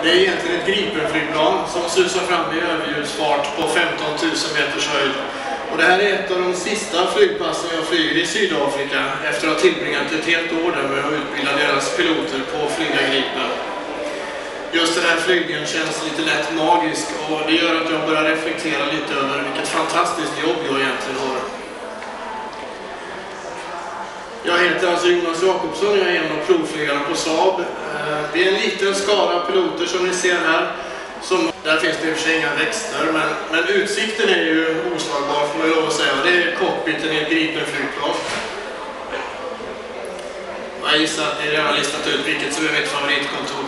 Det är egentligen ett Gripen-flygplan som susar fram i överljudsfart på 15 000 meters höjd. Och det här är ett av de sista flygpassen jag flyger i Sydafrika efter att ha tillbringat ett helt år där med att utbilda deras piloter på att flyga Gripen. Just den här flygningen känns lite lätt magisk och det gör att jag börjar reflektera lite över vilket fantastiskt jobb jag egentligen har. Jag heter alltså Jonas Jakobsson, jag är en av provflygarna på Saab. Vi är en liten skara piloter som ni ser här. Där finns det i och för sig inga växter, men utsikten är ju oslagbar får man lov att säga. Det är cockpiten i ett Gripen-flygplan. Jag gissar att ni redan har listat ut vilket som är mitt favoritkontor.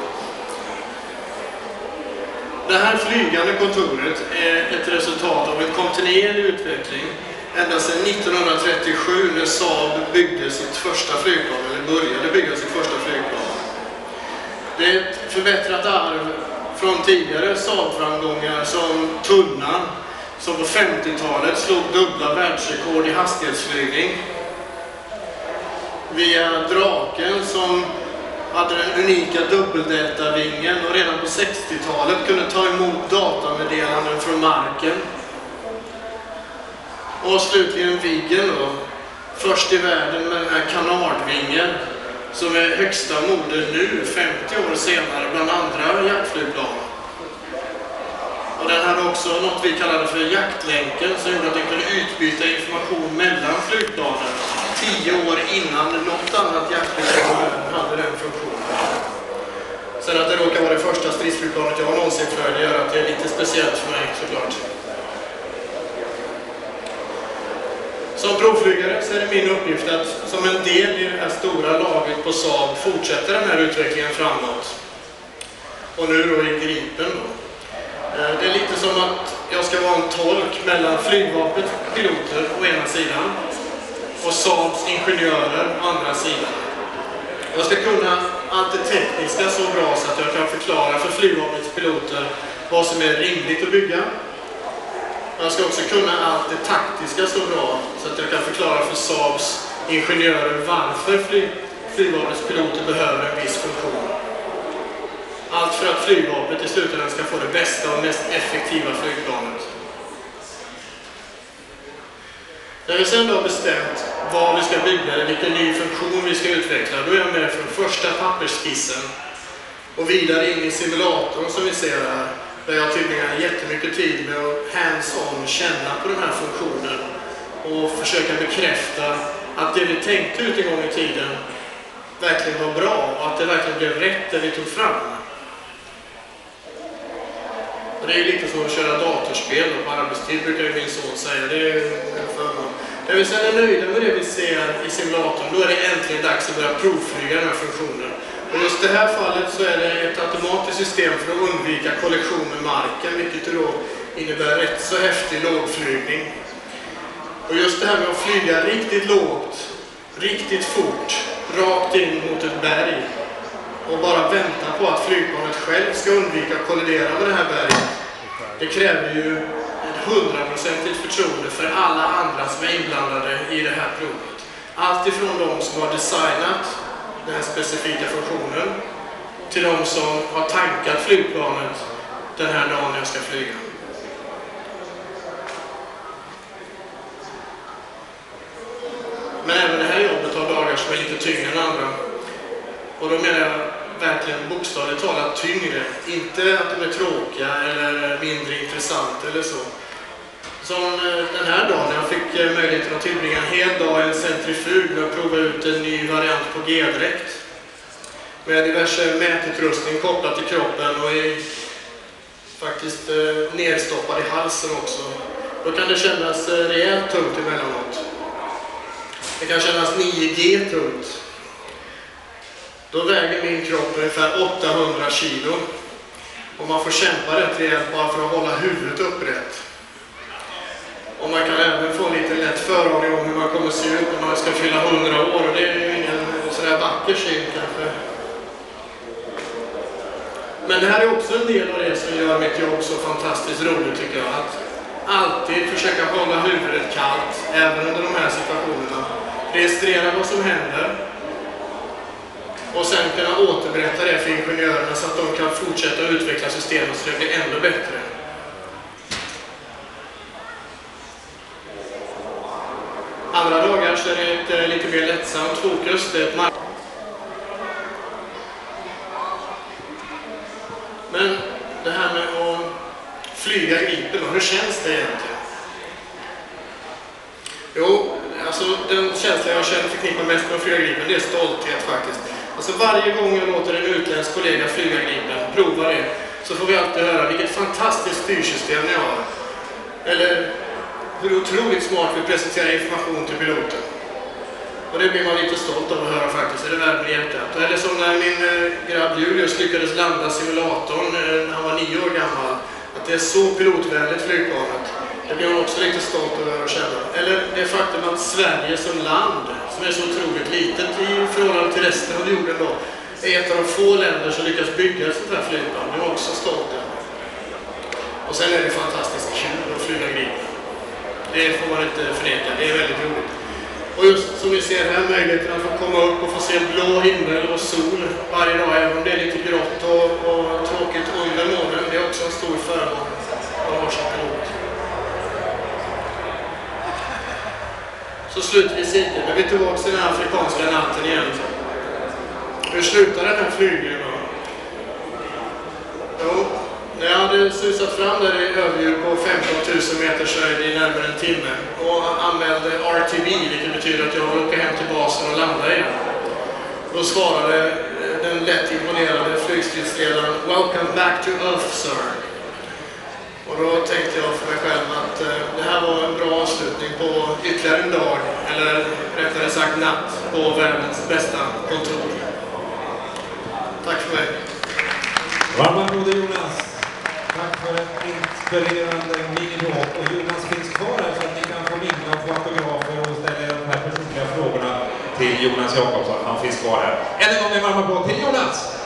Det här flygande kontoret är ett resultat av en kontinuerlig utveckling. Ända sedan 1937 när Saab byggde sitt första flygplan, eller började bygga sitt första flygplan. Det är ett förbättrat arv från tidigare Saab-framgångar som Tunnan, som på 50-talet slog dubbla världsrekord i hastighetsflygning. Via Draken som hade den unika dubbeldeltavingen och redan på 60-talet kunde ta emot datameddelanden från marken. Och slutligen Viggen då, först i världen med den här kanardvingen som är högsta mode nu, 50 år senare, bland andra jaktflygplan. Och den hade också något vi kallade för jaktlänken som gjorde att den kunde utbyta information mellan flygplanen 10 år innan något annat jaktflygplan hade den funktionen. Sen att det råkar vara det första stridsflygplanet jag någonsin flög gör att det är lite speciellt för mig såklart. Som provflygare så är det min uppgift att som en del i det här stora laget på Saab fortsätta den här utvecklingen framåt. Och nu då i Gripen då. Det är lite som att jag ska vara en tolk mellan flygvapnets piloter å ena sidan och Saabs ingenjörer å andra sidan. Jag ska kunna allt det tekniska så bra så att jag kan förklara för flygvapnets piloter vad som är rimligt att bygga. Jag ska också kunna allt det taktiska så bra så att jag kan förklara för Saabs ingenjörer varför flygvapnets piloter behöver en viss funktion. Allt för att flygvapnet i slutändan ska få det bästa och mest effektiva flygplanet. När vi sedan då har bestämt vad vi ska bygga eller vilken ny funktion vi ska utveckla, då är jag med från första pappersskissen och vidare in i simulatorn som vi ser här. Där jag tillbringar jättemycket tid med att hands-on känna på den här funktionen och försöka bekräfta att det vi tänkte ut en gång i tiden verkligen var bra och att det verkligen blev rätt det vi tog fram. Och det är lite som att köra datorspel på arbetstid brukar ju min son säga. Det är när vi sedan är nöjda med det vi ser i simulatorn, då är det äntligen dags att börja provflyga den här funktionen. Och just i det här fallet så är det ett automatiskt system för att undvika kollision med marken, vilket då innebär rätt så häftig lågflygning. Och just det här med att flyga riktigt lågt, riktigt fort, rakt in mot ett berg och bara vänta på att flygplanet själv ska undvika att kollidera med det här berget. Det kräver ju ett 100% förtroende för alla andra som är inblandade i det här provet. Allt ifrån de som har designat den här specifika funktionen till de som har tankat flygplanet den här dagen jag ska flyga. Men även det här jobbet har dagar som är lite tyngre än andra. Och då menar jag verkligen bokstavligt talat tyngre. Inte att de är tråkiga eller mindre intressant eller så. Som den här dagen när jag fick möjligheten att tillbringa en hel dag i en centrifug med att prova ut en ny variant på G-dräkt. Med diverse mätutrustning kopplat till kroppen och faktiskt nedstoppad i halsen också. Då kan det kännas rejält tungt emellanåt. Det kan kännas 9G tungt. Då väger min kropp ungefär 800 kilo. Och man får kämpa rätt rejält bara för att hålla huvudet upprätt. Och man kan även få lite lätt föraning om hur man kommer se ut när man ska fylla 100 år. Och det är ju ingen sådär vacker syn kanske. Men det här är också en del av det som gör mitt jobb så fantastiskt roligt tycker jag. Att alltid försöka hålla huvudet kallt, även under de här situationerna. Registrera vad som händer. och sen kunna återberätta det för ingenjörerna så att de kan fortsätta utveckla systemet så det blir ännu bättre. Andra dagar så är det ett lite mer lättsamt fokus. Det är ett Men det här med att flyga Gripen, hur känns det egentligen? Jo, alltså den känsla jag känner förknippar mest med att flyga Gripen, det är stolthet faktiskt. Alltså varje gång jag låter en utländsk kollega flyga Gripen, prova det, så får vi alltid höra vilket fantastiskt styrsystem ni har. Eller hur otroligt smart vi presenterar information till piloten. Och det blir man lite stolt av att höra faktiskt, det är värt med hjärtat. Eller som när min grabb Julius lyckades landa simulatorn när han var 9 år gammal. Att det är så pilotvänligt flygplanet. Det blir man också lite stolt över att känna. Eller det faktum att Sverige som land, som är så otroligt litet i förhållande till resten av jorden då, är ett av de få länder som lyckas bygga ett sånt här flygplan. Det är också stolt över. Och sen är det fantastiskt kul att flyga Gripen. Det får man inte förneka, det är väldigt roligt. Och just som ni ser här, möjligheten att få komma upp och få se blå himmel och sol varje dag, även om det är lite grått och tråkigt under månen, det är också en stor förmån att vara som pilot. Så slutar vi cirkeln, men vi tillbaka till den här afrikanska natten igen. Hur slutar den här flygningen då? Jo, när jag hade susat fram där i överljud på 15 000 meters höjd i närmare en timme och anmälde RTB, vilket betyder att jag vill åka hem till basen och landa igen. Då svarade den lätt imponerade flygstridsledaren "Welcome back to Earth, sir." Och då tänkte jag för mig själv att det här var en bra avslutning på ytterligare en dag, eller rättare sagt natt, på världens bästa kontor. Tack för mig. Varma applåder Jonas. Tack för ett inspirerande minilåt. Och Jonas finns kvar här så att ni kan få mingla och få autografer och ställa de här personliga frågorna till Jonas Jakobsson. Han finns kvar här. Än en gång en varm applåd till Jonas!